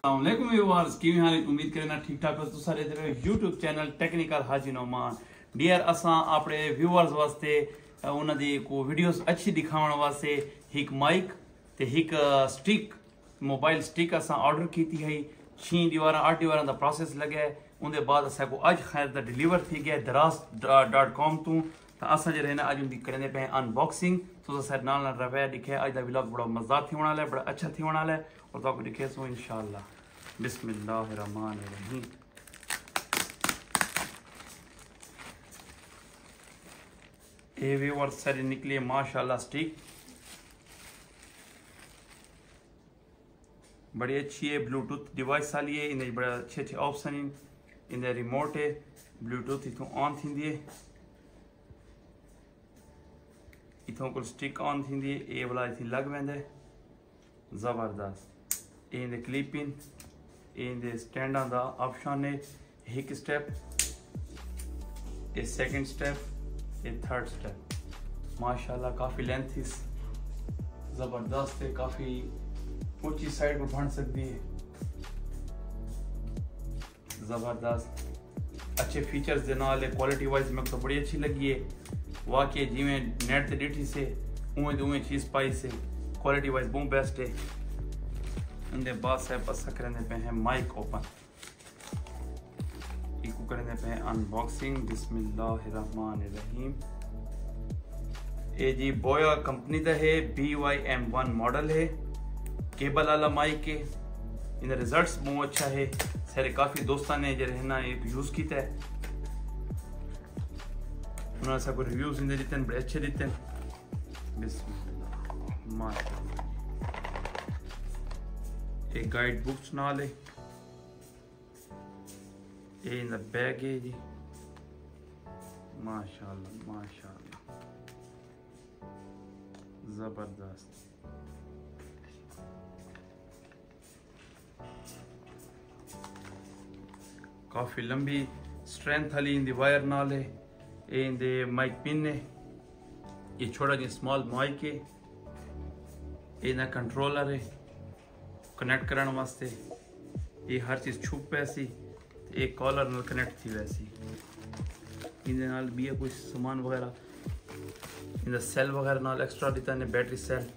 अस्सलामुअलैकुम व्यूअर्स की हाल उम्मीद करना ठीक ठाक हो। सारे YouTube channel technical Haji Noman dear असां अपने व्यूअर्स वास्ते उन्होंने को वीडियोस अच्छी दिखाने वास्ते एक माइक ते एक स्टिक मोबाइल स्टिक असां ऑर्डर की है 6 दीवार 8 दीवार का प्रोसेस लगे उनके बाद अस को अज खैर डिलीवर थी गया दराज.com तो अस जो है अज उनकी करेंगे पे अनबॉक्सिंग तो सर नाल रवैया दिखे अज का व्लॉग बड़ा मजेदार थी वाला है, बड़ा अच्छा थी वाला है और तो दिखे सो इंशाल्लाह। बिस्मिल्लाहिर्रहमानिर्रहीम। ये व्यूअर सारी निकली माशाल्लाह स्टिक बड़ी अच्छी है, ब्लूटूथ डिवाइस वाली है, इन बड़े अच्छे अच्छे ऑप्शन इन रिमोट है, ब्लूटूथ इतों ऑन थी है, इतों को स्टिक ऑन थी है, ये वाला इतनी लग वेंदे जबरदस्त। ये क्लिप इन ये स्टैंड का ऑप्शन है, एक स्टेप ये सेकंड स्टेप ये थर्ड स्टेप माशाल्लाह काफ़ी लेंथ ज़बरदस्त है, काफ़ी ऊंची साइड पर बन सकती है, ज़बरदस्त अच्छे फीचर्स दे नाल है। क्वालिटी वाइज मेरे को तो बड़ी अच्छी लगी है वाकई, जिमें नेट से डिठी से उवें चीज़ पाई से क्वालिटी वाइज बहुत बेस्ट है। उनके बाद साहब अस करेंगे पे हैं माइक ओपन, इसको करेंगे पे हैं अनबॉक्सिंग। बिस्मिल्लाहिर्रहमानिर्रहीम। ये जी बोया कंपनी का है, BYM1 मॉडल है, केबल वाला माइक है, इन रिजल्ट्स बहुत अच्छा है। सारे काफ़ी दोस्तों ने जो है ना एक यूज़ किया है, उन्होंने सबको रिव्यूज इन देते हैं, बड़े अच्छे देते हैं। बिस्मिल्लाह माशाल्लाह। एक गाइड बुक्स नाल है, ये इन बैग है जी माशाल्लाह माशाल्लाह जबरदस्त। काफ़ी लंबी स्ट्रेंथ वाली इन वायर नाल है, ये इन माइक पिन है, ये छोटा जी स्मॉल माइक है, ये ना कंट्रोलर है कनेक्ट करने वास्ते, ये हर चीज़ छुप वैसी एक कॉलर नाल कनेक्ट थी वैसी, इन नाल भी है कुछ सामान वगैरह, इन सेल वगैरह नाल एक्स्ट्रा दिता ने बैटरी सेल,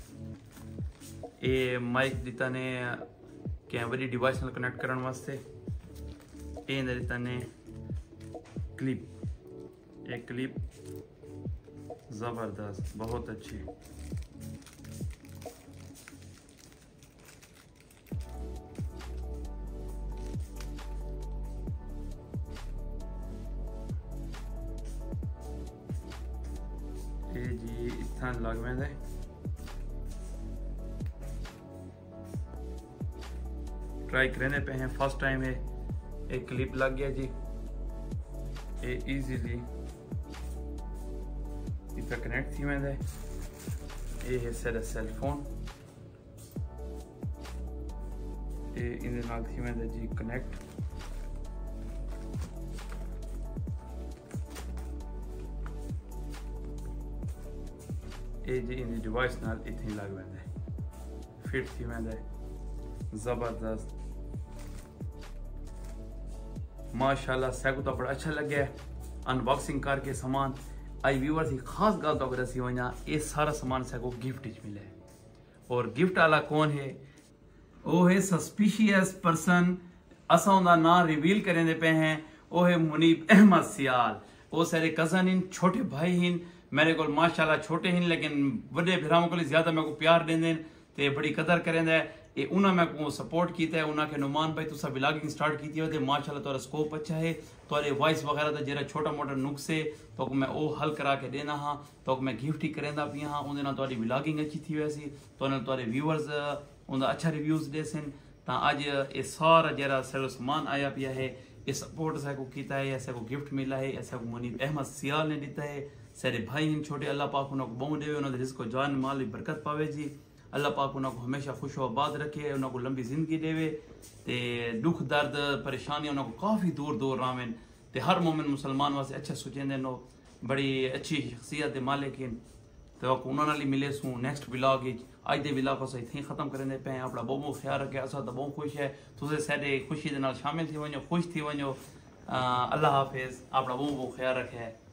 ये माइक दिता ने क्या बड़ी डिवाइस नाल कनेक्ट करने वास्ते, ये दिता ने क्लिप, एक क्लिप ज़बरदस्त बहुत अच्छी। ये जी इतना लग वेंदे, ट्राई करने पे हैं फर्स्ट टाइम है, एक क्लिप लग गया जी, ये इजीली इसका कनेक्ट थी वेंदे। ये है सारा सेल फोन, ये इन नाल थी वेंदे जी कनेक्ट। ये जी इन डिवाइस नाल इतनी लग वेंदे, फिट थी वेंदे जबरदस्त माशाल्लाह। सैको तो बड़ा अच्छा लगे अनबॉक्सिंग करके सामान। आई व्यूअर्स की खास गल तो दसी वना, ये सारा सामान सैको गिफ्ट मिले, और गिफ्ट वाला कौन है? वो है सस्पिशियस पर्सन, असा उनका नाम रिवील करेंगे पे हैं, वो है मुनीब अहमद सियाल। वो सारे कजन इन, छोटे भाई इन मेरे को माशाल्लाह, छोटे हैं लेकिन बड़े भरावां को ज्यादा मेरे को प्यार देंगे ते बड़ी कदर करेंगे। ये उन्हें मैं को सपोर्ट किया है, उन्हें नुमान भाई तुसा व्लॉगिंग स्टार्ट की थी माशाल्लाह, तोरा स्कोप अच्छा है, तोरे वॉइस वगैरह का जरा छोटा मोटा नुक्स है तो मैं वो हल करा के देना हाँ, तो मैं गिफ्ट ही करेंदा पी हाँ, उन्हें तोरी व्लॉगिंग अच्छी थी वैसी, तो तोरे व्यूअर्स उनका अच्छा रिव्यूज दे सन। तो अज ये सारा जरा सारा सामान आया पिया है, ये सपोर्ट सको किया है, ऐसा को गिफ्ट मिला है, ऐसा को मुनीब अहमद सियाल ने दिता है। सारे भाई इन छोटे, अल्लाह पाक उन्होंने बहु दे, उन्होंने जिसको जान माल बरकत पावे जी, अल्लाह पाक उन्होंने हमेशा खुश आबाद रखे, उन्होंने लंबी जिंदगी देवे, ते दुख दर्द परेशानियां उन्होंने काफ़ी दूर दूर रावें, ते हर मोमिन मुसलमान वास्ते अच्छा सोचेंदे नो, बड़ी अच्छी शख्सियत मालिक। तो उन्होंने मिले सूँ नैक्सट विलाग अज के विलाग को इतने खत्म करने पे अपना बहुत बहुत ख्याल रखे असा तो बहुत खुश है तुम सारे खुशी के नाल शामिल थी वजो खुश थी वजो अल्लाह हाफिज़ अपना बहुत बहुत ख्याल रखे।